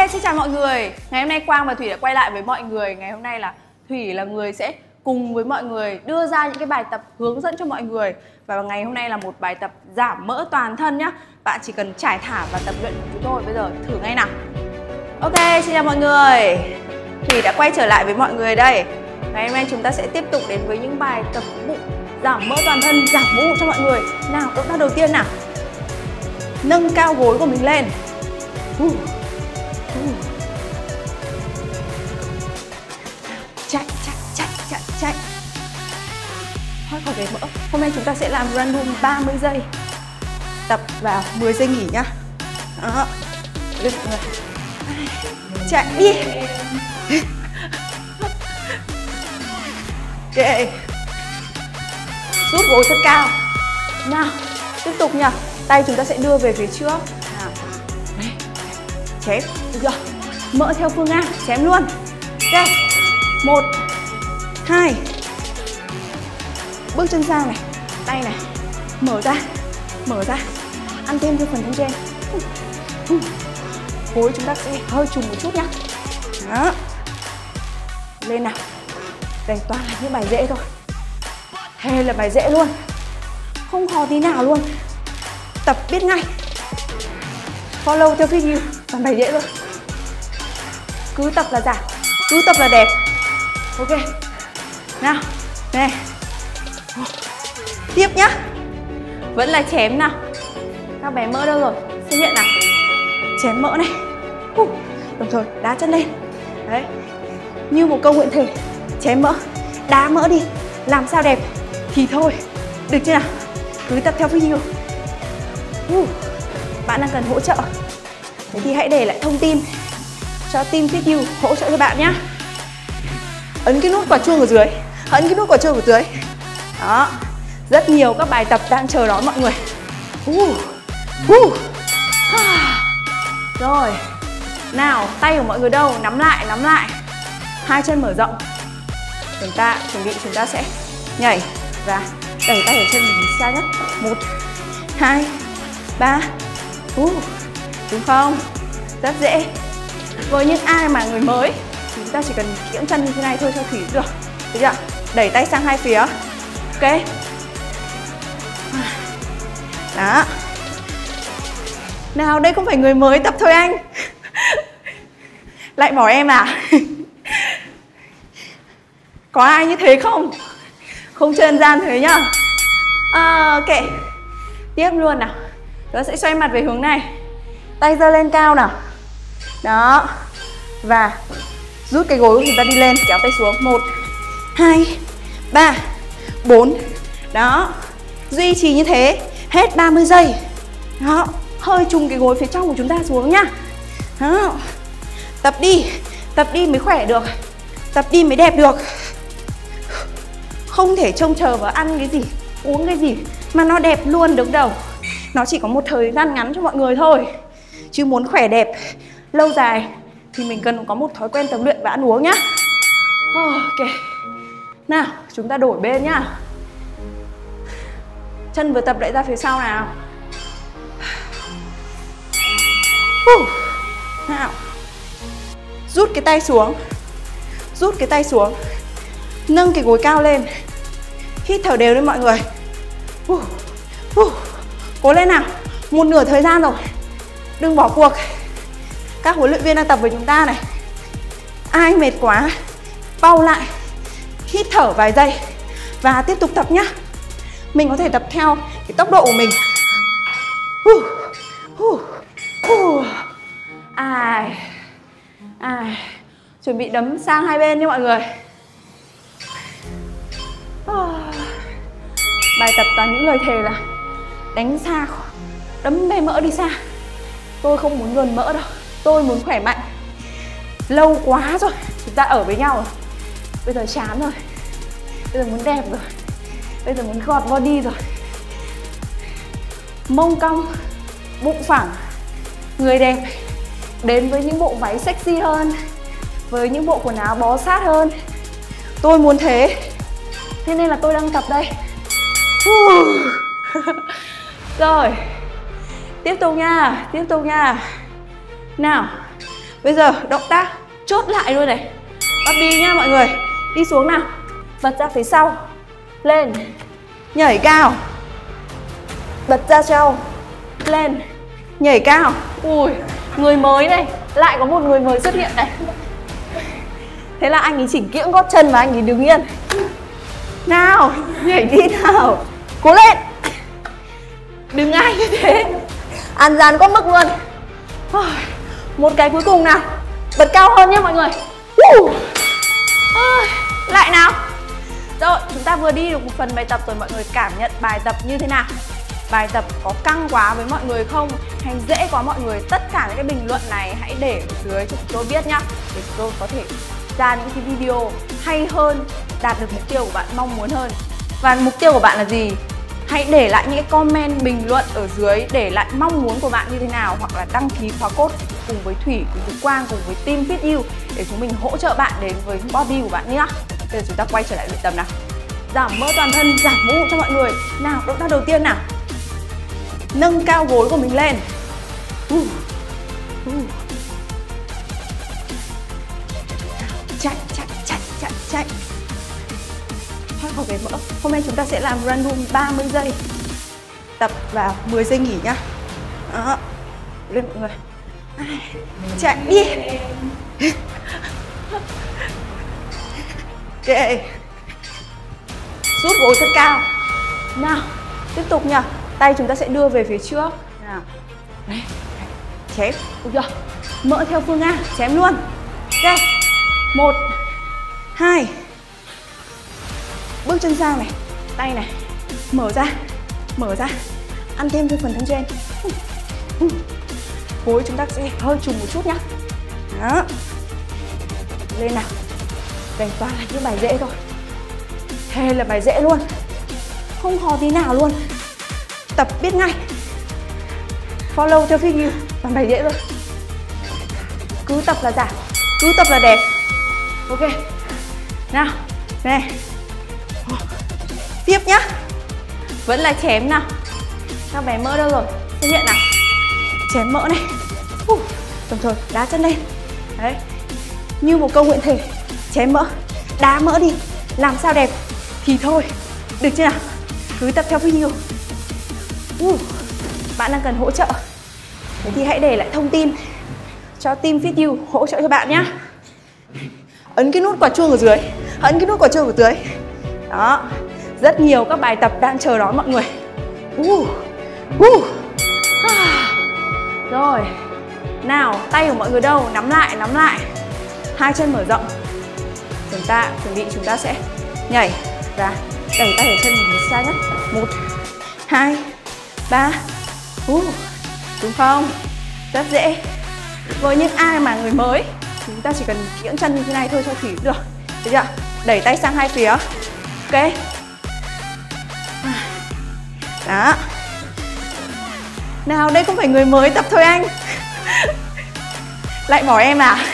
xin chào mọi người. Ngày hôm nay Quang và Thủy đã quay lại với mọi người. Ngày hôm nay là Thủy là người sẽ cùng với mọi người đưa ra những cái bài tập hướng dẫn cho mọi người. Và ngày hôm nay là một bài tập giảm mỡ toàn thân nhá. Bạn chỉ cần trải thả và tập luyện của chúng tôi. Bây giờ thử ngay nào. Ok, xin chào mọi người. Thủy đã quay trở lại với mọi người đây. Ngày hôm nay chúng ta sẽ tiếp tục đến với những bài tập bụng giảm mỡ toàn thân, giảm mỡ bụng cho mọi người. Nào, động tác đầu tiên nào. Nâng cao gối của mình lên. Chạy. Thoát khỏi cái mỡ. Hôm nay chúng ta sẽ làm random 30 giây. Tập vào 10 giây nghỉ nhá. Đó. Được rồi. Chạy đi. Ok. Rút gối thật cao. Nào, tiếp tục nha. Tay chúng ta sẽ đưa về phía trước. Nào. Đây. Chém. Được chưa? Mỡ theo phương ngang, chém luôn. Ok. 1 2. Bước chân sang này, tay này, mở ra, ăn thêm cho phần thân trên. Gối chúng ta sẽ hơi trùng một chút nhá. Đó. Lên nào. Đây toàn là những bài dễ thôi. Thế là bài dễ luôn. Không khó tí nào luôn. Tập biết ngay. Follow theo video, toàn bài dễ luôn. Cứ tập là giảm, cứ tập là đẹp. Ok. Nào, nè. Tiếp nhá. Vẫn là chém nào. Các bé mỡ đâu rồi? Xuất hiện nào. Chém mỡ này. Đồng thời đá chân lên. Đấy. Như một câu nguyện thể. Chém mỡ, đá mỡ đi. Làm sao đẹp thì thôi. Được chưa nào? Cứ tập theo video. Bạn đang cần hỗ trợ. Thế thì hãy để lại thông tin cho team Fit You hỗ trợ cho bạn nhé. Ấn cái nút quả chuông ở dưới. Ấn cái nút quả chuông ở dưới. Đó. Rất nhiều các bài tập đang chờ đón mọi người. Rồi. Nào, tay của mọi người đâu? Nắm lại. Hai chân mở rộng. Chúng ta sẽ nhảy và đẩy tay ở chân mình xa nhất. 1 2 3. Đúng không? Rất dễ. Với những ai mà người mới, chúng ta chỉ cần kiễng chân như thế này thôi cho Thủy được. Được chưa? Đẩy tay sang hai phía. Ok. Đó. Nào, đây không phải người mới tập thôi anh. Lại bỏ em à? Có ai như thế không? Không trơn gian thế nhá. Ok. Tiếp luôn nào. Chúng ta sẽ xoay mặt về hướng này. Tay giơ lên cao nào. Đó. Và rút cái gối của chúng ta đi lên, kéo tay xuống. 1 2 3 4. Đó. Duy trì như thế hết 30 giây. Đó. Hơi trùng cái gối phía trong của chúng ta xuống nhá. Đó. Tập đi mới khỏe được. Tập đi mới đẹp được. Không thể trông chờ vào ăn cái gì, uống cái gì mà nó đẹp luôn được đâu. Nó chỉ có một thời gian ngắn cho mọi người thôi. Chứ muốn khỏe đẹp lâu dài thì mình cần có một thói quen tập luyện và ăn uống nhá. Ok. Nào, chúng ta đổi bên nhá. Chân vừa tập lại ra phía sau nào. Nào. Rút cái tay xuống. Nâng cái gối cao lên. Hít thở đều lên mọi người. Cố lên nào. Một nửa thời gian rồi. Đừng bỏ cuộc. Các huấn luyện viên đang tập với chúng ta này. Ai mệt quá, pause lại. Hít thở vài giây. Và tiếp tục tập nhá. Mình có thể tập theo cái tốc độ của mình. Chuẩn bị đấm sang hai bên nha mọi người. Bài tập toàn những lời thề là đánh xa, đấm bê mỡ đi xa. Tôi không muốn gần mỡ đâu. Tôi muốn khỏe mạnh. Lâu quá rồi chúng ta ở với nhau rồi. Bây giờ chán rồi. Bây giờ muốn đẹp rồi. Bây giờ muốn gọt body rồi. Mông cong, bụng phẳng, người đẹp. Đến với những bộ váy sexy hơn, với những bộ quần áo bó sát hơn. Tôi muốn thế. Thế nên là tôi đang tập đây. Rồi. Tiếp tục nha. Nào. Bây giờ động tác chốt lại luôn này. Bắt đi nhá mọi người. Đi xuống nào. Bật ra phía sau. Lên. Nhảy cao. Bật ra sau. Lên. Nhảy cao. Ui, người mới này. Lại có một người mới xuất hiện này. Thế là anh ấy chỉnh kiễng gót chân và anh ấy đứng yên. Nào, nhảy đi nào. Cố lên. Đừng ai như thế. Ăn dàn có mức luôn. Một cái cuối cùng nào. Bật cao hơn nhé mọi người. Lại nào. Rồi, chúng ta vừa đi được một phần bài tập rồi. Mọi người cảm nhận bài tập như thế nào? Bài tập có căng quá với mọi người không? Hay dễ quá mọi người? Tất cả những cái bình luận này hãy để ở dưới cho chúng tôi biết nhá. Để chúng tôi có thể ra những cái video hay hơn, đạt được mục tiêu của bạn mong muốn hơn. Và mục tiêu của bạn là gì? Hãy để lại những cái comment bình luận ở dưới, để lại mong muốn của bạn như thế nào, hoặc là đăng ký khóa code cùng với Thủy, cùng với Quang, cùng với team Fit You để chúng mình hỗ trợ bạn đến với body của bạn nhé. Bây giờ chúng ta quay trở lại luyện tập nào. Giảm mỡ toàn thân, giảm mỡ bụng cho mọi người. Nào, động tác đầu tiên nào. Nâng cao gối của mình lên. Chạy, chạy, chạy, chạy, chạy. Thoát khỏi cái mỡ. Hôm nay chúng ta sẽ làm run room 30 giây. Tập vào 10 giây nghỉ nhá. Đó. Lên mọi người. Chạy đi. Ok. Rút gối thật cao. Nào, tiếp tục nhá. Tay chúng ta sẽ đưa về phía trước. Nào. Đấy. Chém. Được chưa? Mỡ theo phương A. Chém luôn. Ok. 1 2. Bước chân sang này. Tay này. Mở ra. Mở ra. Ăn thêm từ phần thân trên. Gối chúng ta sẽ hơi trùng một chút nhá. Đó. Lên nào. Đây toàn là những bài dễ thôi. Thề là bài dễ luôn. Không khó tí nào luôn. Tập biết ngay. Follow theo Fit You. Toàn bài dễ thôi. Cứ tập là giảm. Cứ tập là đẹp. Ok. Nào. Này. Tiếp nhá. Vẫn là chém nào. Các bé mỡ đâu rồi? Xuất hiện nào. Chém mỡ này. Đồng thời đá chân lên. Đấy. Như một câu nguyện thể. Chém mỡ. Đá mỡ đi. Làm sao đẹp thì thôi. Được chưa nào? Cứ tập theo Fit You. Bạn đang cần hỗ trợ. Thế thì hãy để lại thông tin cho team Fit You hỗ trợ cho bạn nhé. Ấn cái nút quả chuông ở dưới. Ấn cái nút quả chuông ở dưới. Đó. Rất nhiều các bài tập đang chờ đón mọi người. Rồi. Nào, tay của mọi người đâu? Nắm lại, nắm lại. Hai chân mở rộng. Chúng ta chuẩn bị, chúng ta sẽ nhảy và đẩy tay ở chân mình xa nhất. 1 2 3. Đúng không? Rất dễ. Với những ai mà người mới, chúng ta chỉ cần kiễng chân như thế này thôi cho Thủy cũng được. Được chưa? Đẩy tay sang hai phía. Ok. Đó. Nào, đây không phải người mới tập thôi anh. Lại bỏ em à?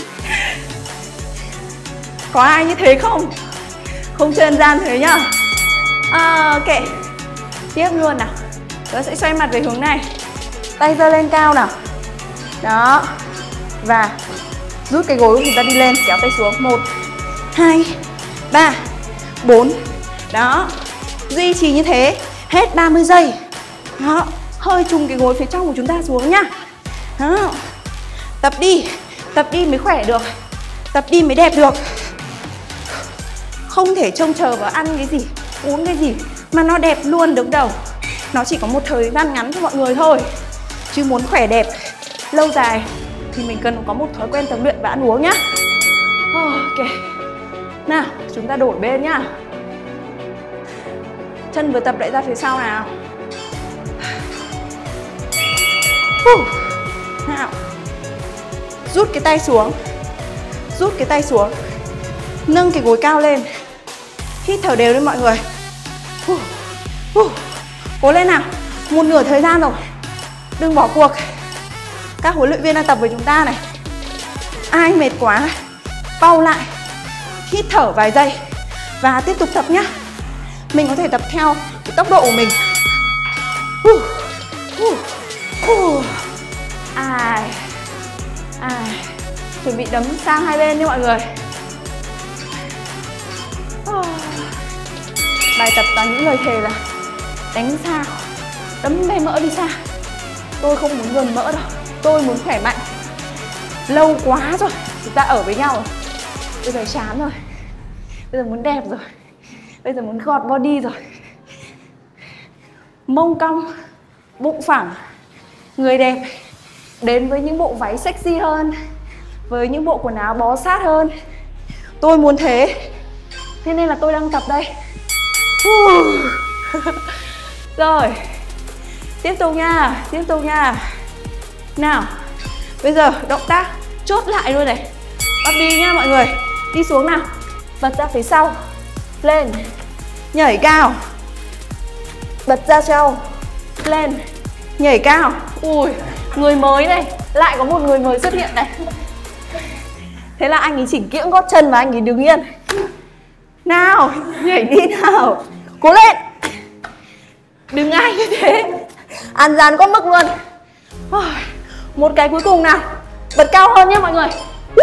Có ai như thế không? Không đơn giản thế nhá. Ok. Tiếp luôn nào. Tôi sẽ xoay mặt về hướng này. Tay giơ lên cao nào. Đó. Và rút cái gối của chúng ta đi lên. Kéo tay xuống. 1 2 3 4. Đó. Duy trì như thế hết 30 giây. Đó. Hơi trùng cái gối phía trong của chúng ta xuống nhá. Đó. Tập đi. Tập đi mới khỏe được. Tập đi mới đẹp được. Không thể trông chờ vào ăn cái gì, uống cái gì mà nó đẹp luôn được đâu. Nó chỉ có một thời gian ngắn cho mọi người thôi. Chứ muốn khỏe đẹp lâu dài thì mình cần có một thói quen tập luyện và ăn uống nhá. Ok. Nào, chúng ta đổi bên nhá. Chân vừa tập lại ra phía sau nào. Nào. Rút cái tay xuống. Rút cái tay xuống. Nâng cái gối cao lên. Hít thở đều lên mọi người. Cố lên nào. Một nửa thời gian rồi. Đừng bỏ cuộc. Các huấn luyện viên đang tập với chúng ta này. Ai mệt quá, pause lại. Hít thở vài giây. Và tiếp tục tập nhá. Mình có thể tập theo cái tốc độ của mình. Chuẩn bị đấm sang hai bên nha mọi người. Bài tập toàn những lời thề là đánh xa, đấm bê mỡ đi xa. Tôi không muốn gần mỡ đâu, tôi muốn khỏe mạnh. Lâu quá rồi chúng ta ở với nhau rồi. Bây giờ chán rồi, bây giờ muốn đẹp rồi, bây giờ muốn gọt body rồi. Mông cong, bụng phẳng, người đẹp đến với những bộ váy sexy hơn, với những bộ quần áo bó sát hơn. Tôi muốn thế, thế nên là tôi đang tập đây. Rồi, tiếp tục nha, tiếp tục nha. Nào, bây giờ động tác chốt lại luôn này. Bắt đi nha mọi người. Đi xuống nào, bật ra phía sau, lên, nhảy cao, bật ra sau, lên, nhảy cao. Ui, người mới này, lại có một người mới xuất hiện này. Thế là anh ấy chỉnh kiễng gót chân và anh ấy đứng yên. Nào, nhảy đi nào, cố lên. Đừng ai như thế, ăn dàn có mức luôn. Một cái cuối cùng nào, bật cao hơn nhé mọi người.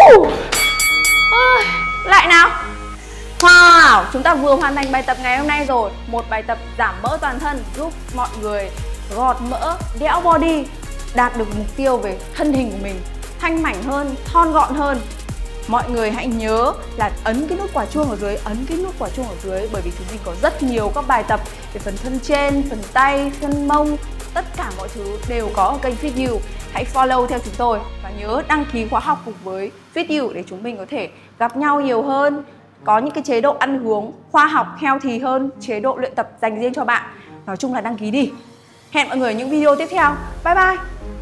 Lại nào. Wow, chúng ta vừa hoàn thành bài tập ngày hôm nay rồi. Một bài tập giảm mỡ toàn thân giúp mọi người gọt mỡ, đẽo body, đạt được mục tiêu về thân hình của mình thanh mảnh hơn, thon gọn hơn. Mọi người hãy nhớ là ấn cái nút quả chuông ở dưới, ấn cái nút quả chuông ở dưới, bởi vì chúng mình có rất nhiều các bài tập về phần thân trên, phần tay, thân mông, tất cả mọi thứ đều có ở kênh Fit You. Hãy follow theo chúng tôi và nhớ đăng ký khóa học cùng với Fit You để chúng mình có thể gặp nhau nhiều hơn, có những cái chế độ ăn uống khoa học, healthy hơn, chế độ luyện tập dành riêng cho bạn. Nói chung là đăng ký đi. Hẹn mọi người ở những video tiếp theo. Bye bye.